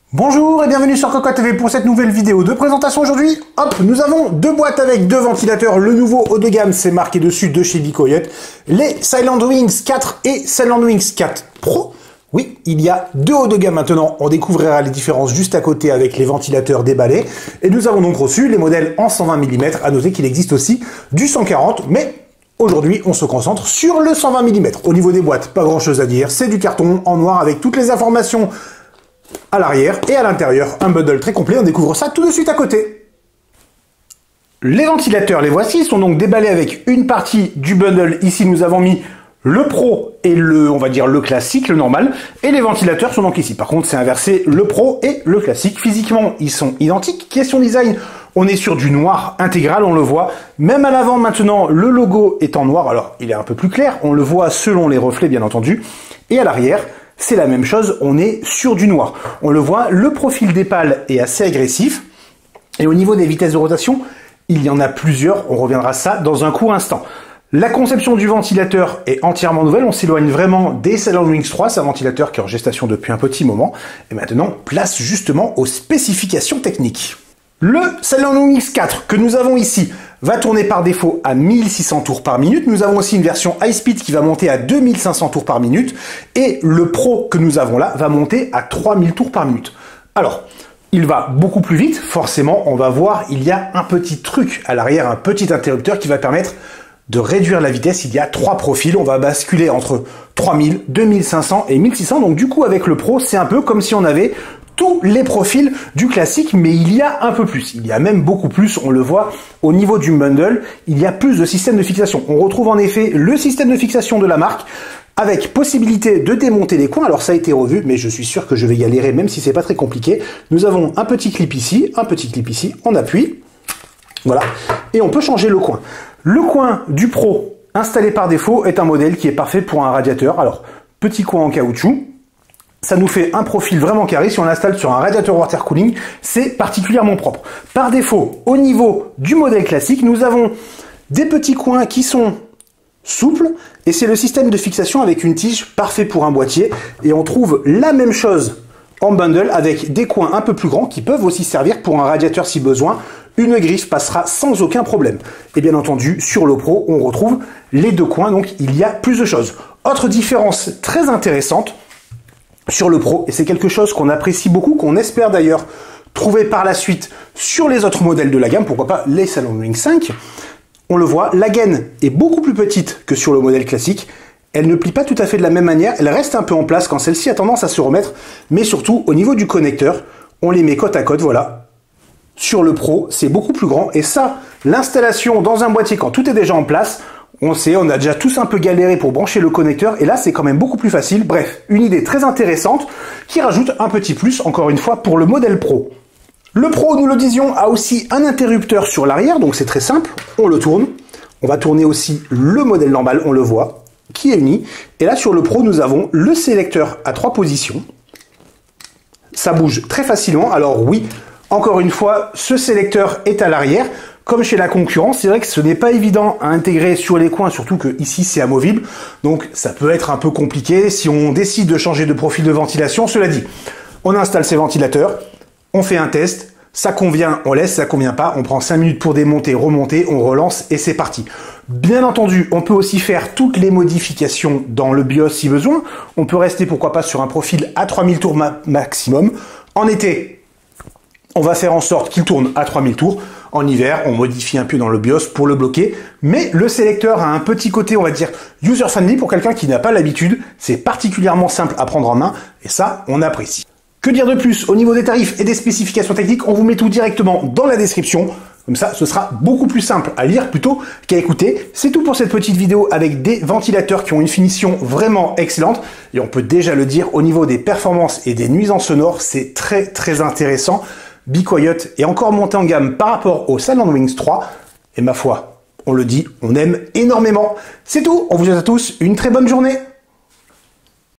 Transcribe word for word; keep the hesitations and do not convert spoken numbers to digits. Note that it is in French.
Bonjour et bienvenue sur Cocotte T V pour cette nouvelle vidéo de présentation. Aujourd'hui, hop, nous avons deux boîtes avec deux ventilateurs. Le nouveau haut de gamme, c'est marqué dessus de chez BeQuiet. Les Silentwings quatre et Silentwings quatre Pro. Oui, il y a deux hauts de gamme maintenant. On découvrira les différences juste à côté avec les ventilateurs déballés. Et nous avons donc reçu les modèles en cent vingt millimètres. À noter qu'il existe aussi du cent quarante, mais aujourd'hui, on se concentre sur le cent vingt millimètres. Au niveau des boîtes, pas grand chose à dire. C'est du carton en noir avec toutes les informations à l'arrière et à l'intérieur, un bundle très complet, on découvre ça tout de suite à côté. Les ventilateurs, les voici, sont donc déballés avec une partie du bundle. Ici, nous avons mis le Pro et le, on va dire, le classique, le normal, et les ventilateurs sont donc ici. Par contre, c'est inversé, le Pro et le classique. Physiquement, ils sont identiques. Question design, on est sur du noir intégral, on le voit. Même à l'avant, maintenant, le logo est en noir. Alors, il est un peu plus clair, on le voit selon les reflets, bien entendu. Et à l'arrière, c'est la même chose, on est sur du noir. On le voit, le profil des pales est assez agressif. Et au niveau des vitesses de rotation, il y en a plusieurs. On reviendra à ça dans un court instant. La conception du ventilateur est entièrement nouvelle. On s'éloigne vraiment des Silentwings trois. C'est un ventilateur qui est en gestation depuis un petit moment. Et maintenant, place justement aux spécifications techniques. Le Silentwings quatre que nous avons ici va tourner par défaut à mille six cents tours par minute. Nous avons aussi une version High Speed qui va monter à deux mille cinq cents tours par minute. Et le Pro que nous avons là va monter à trois mille tours par minute. Alors, il va beaucoup plus vite. Forcément, on va voir, il y a un petit truc à l'arrière, un petit interrupteur qui va permettre de réduire la vitesse. Il y a trois profils. On va basculer entre trois mille, deux mille cinq cents et mille six cents. Donc du coup, avec le Pro, c'est un peu comme si on avait tous les profils du classique, mais il y a un peu plus. Il y a même beaucoup plus, on le voit au niveau du bundle, il y a plus de systèmes de fixation. On retrouve en effet le système de fixation de la marque, avec possibilité de démonter les coins. Alors ça a été revu, mais je suis sûr que je vais galérer, même si c'est pas très compliqué. Nous avons un petit clip ici, un petit clip ici, on appuie, voilà, et on peut changer le coin. Le coin du Pro, installé par défaut, est un modèle qui est parfait pour un radiateur. Alors, petit coin en caoutchouc, ça nous fait un profil vraiment carré. Si on l'installe sur un radiateur water cooling, c'est particulièrement propre. Par défaut, au niveau du modèle classique, nous avons des petits coins qui sont souples et c'est le système de fixation avec une tige parfait pour un boîtier. Et on trouve la même chose en bundle avec des coins un peu plus grands qui peuvent aussi servir pour un radiateur si besoin. Une griffe passera sans aucun problème. Et bien entendu, sur le Pro, on retrouve les deux coins, donc il y a plus de choses. Autre différence très intéressante sur le Pro, et c'est quelque chose qu'on apprécie beaucoup, qu'on espère d'ailleurs trouver par la suite sur les autres modèles de la gamme, pourquoi pas les Silentwings cinq. On le voit, la gaine est beaucoup plus petite que sur le modèle classique. Elle ne plie pas tout à fait de la même manière, elle reste un peu en place quand celle-ci a tendance à se remettre, mais surtout au niveau du connecteur, on les met côte à côte, voilà. Sur le Pro, c'est beaucoup plus grand, et ça, l'installation dans un boîtier quand tout est déjà en place, on sait, on a déjà tous un peu galéré pour brancher le connecteur, et là, c'est quand même beaucoup plus facile. Bref, une idée très intéressante qui rajoute un petit plus, encore une fois, pour le modèle Pro. Le Pro, nous le disions, a aussi un interrupteur sur l'arrière, donc c'est très simple. On le tourne. On va tourner aussi le modèle normal, on le voit, qui est uni. Et là, sur le Pro, nous avons le sélecteur à trois positions. Ça bouge très facilement. Alors oui, encore une fois, ce sélecteur est à l'arrière. Comme chez la concurrence, c'est vrai que ce n'est pas évident à intégrer sur les coins, surtout que ici c'est amovible, donc ça peut être un peu compliqué si on décide de changer de profil de ventilation. Cela dit, on installe ces ventilateurs, on fait un test, ça convient, on laisse, ça convient pas, on prend cinq minutes pour démonter, remonter, on relance et c'est parti. Bien entendu, on peut aussi faire toutes les modifications dans le BIOS si besoin. On peut rester pourquoi pas sur un profil à trois mille tours ma maximum. En été, on va faire en sorte qu'il tourne à trois mille tours. En hiver, on modifie un peu dans le BIOS pour le bloquer. Mais le sélecteur a un petit côté, on va dire, user-friendly pour quelqu'un qui n'a pas l'habitude. C'est particulièrement simple à prendre en main et ça, on apprécie. Que dire de plus au niveau des tarifs et des spécifications techniques? On vous met tout directement dans la description. Comme ça, ce sera beaucoup plus simple à lire plutôt qu'à écouter. C'est tout pour cette petite vidéo avec des ventilateurs qui ont une finition vraiment excellente. Et on peut déjà le dire, au niveau des performances et des nuisances sonores, c'est très très intéressant. BeQuiet est encore monté en gamme par rapport au Silentwings trois. Et ma foi, on le dit, on aime énormément. C'est tout, on vous souhaite à tous une très bonne journée.